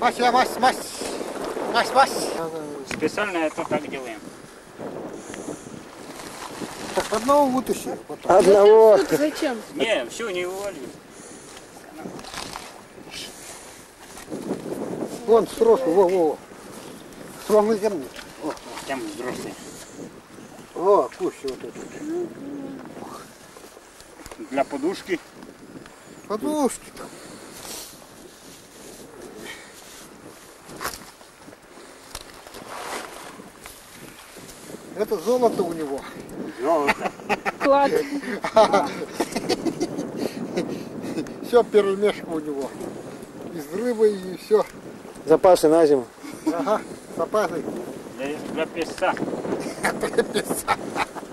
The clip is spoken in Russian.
Мась. Специально это так делаем. Так, одного вытащи. Одного. Зачем? Не, все, не вываливай. Вон, сросу, во. Срок на земле. Там взрослые. О, куще вот это. Для подушки. Подушки там. Это золото у него. Золото. Клад. Все перемешка у него. Из рыбы и все. Запасы на зиму. Ага, запасы. Для песца. Для пеца.